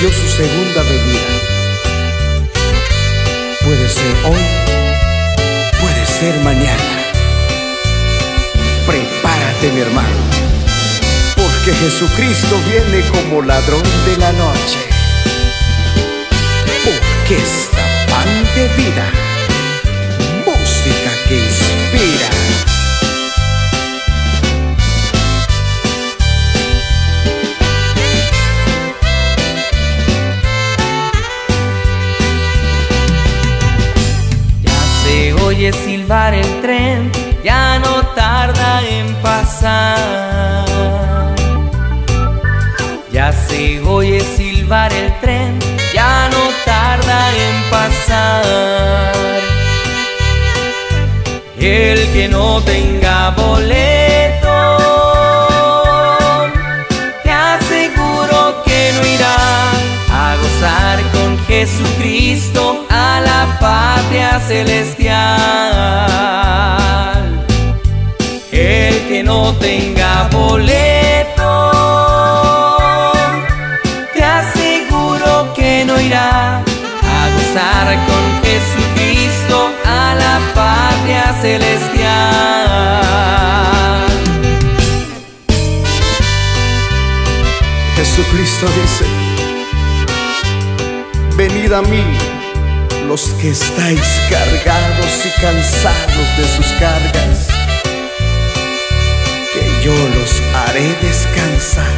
prometió su segunda venida. Puede ser hoy, puede ser mañana. Prepárate, mi hermano, porque Jesucristo viene como ladrón de la noche. Orquesta Pan de Vida, música que inspira. Oye silbar el tren, ya no tarda en pasar. Ya se oye silbar el tren, ya no tarda en pasar. El que no tenga boleto, te aseguro que no irá a gozar con Jesucristo a la patria celestial. El que no tenga boleto, te aseguro que no irá a gozar con Jesucristo a la patria celestial. Jesucristo dice: venid a mí, los que estáis cargados y cansados de sus cargas, que yo los haré descansar.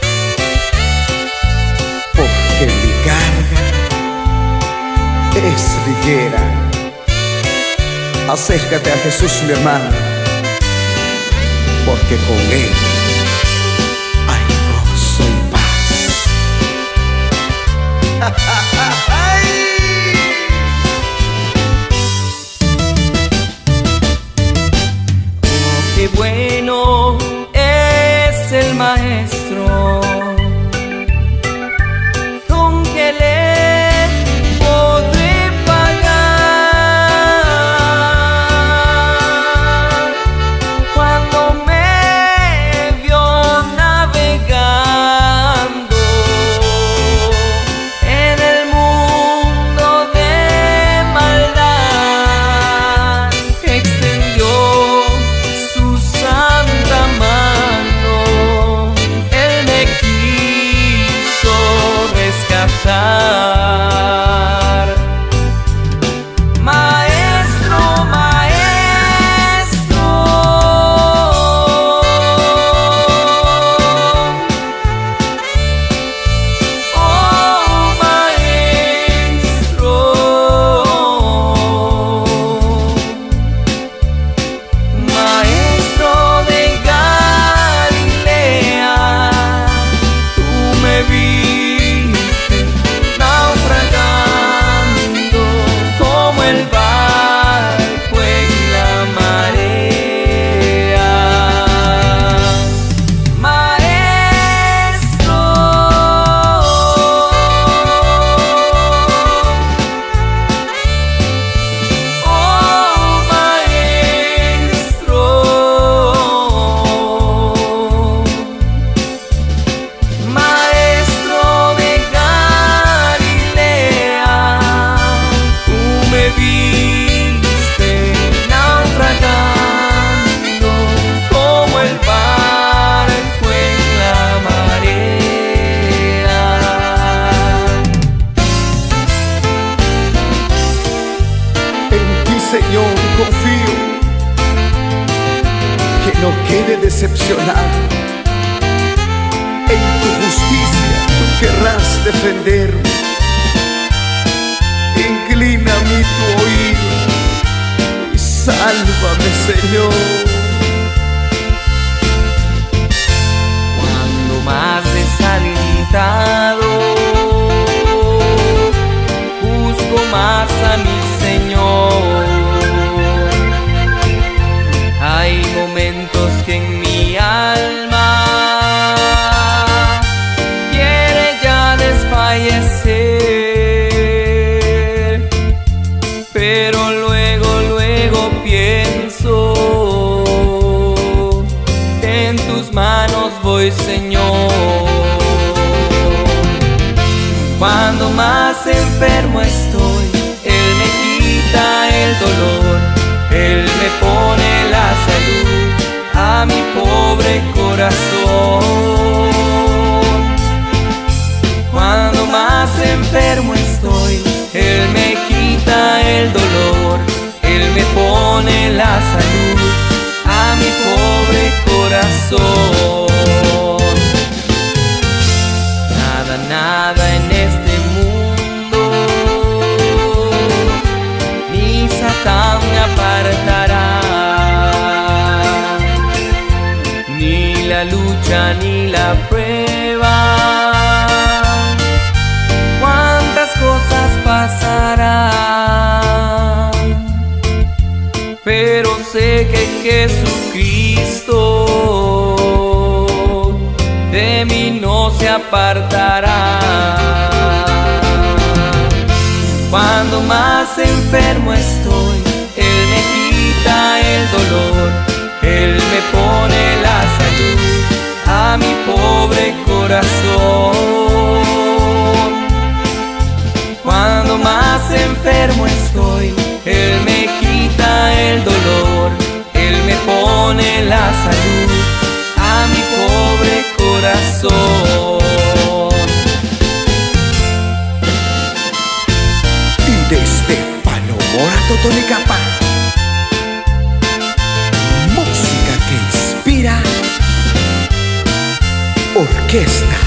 Porque mi carga es ligera. Acércate a Jesús, mi hermano, porque con Él hay gozo y paz. Qué bueno es el maestro, con que le podré pagar. Cuando me vio navegando en el mundo de maldad, extendió su santa mano, Él me quiso rescatar. Maestro, maestro, oh maestro, maestro de Galilea, tú me viste naufragando como el barco en la marea. Maestro, oh maestro, maestro de Galilea, tú me viste naufragando como el barco en la marea. En ti, Señor, confío, que no quede decepcionado. En tu justicia tú querrás defenderme. Inclina mi tu oído y sálvame, Señor. Cuando más desalentado busco más a mi Señor, hay momentos que en mi alma quiere ya desfallecer, pero luego pienso que en tus manos voy, Señor. Cuando más enfermo estoy, Él me quita el dolor, Él me pone la salud a mi pobre corazón. Cuando más enfermo estoy, Él me quita el dolor, Él me pone la salud a mi pobre corazón. Nada, nada en este mundo, ni Satán me apartará, ni la lucha ni la prueba. Cuántas cosas pasarán, pero sé que Jesucristo de mí no se apartará. Cuando más enfermo estoy, Él me quita el dolor, Él me pone la salud a mi pobre corazón. Cuando más enfermo estoy, Él me quita el dolor, Él me pone la salud a mi pobre corazón. Y desde Panomora, Totonicapá, música que inspira, orquesta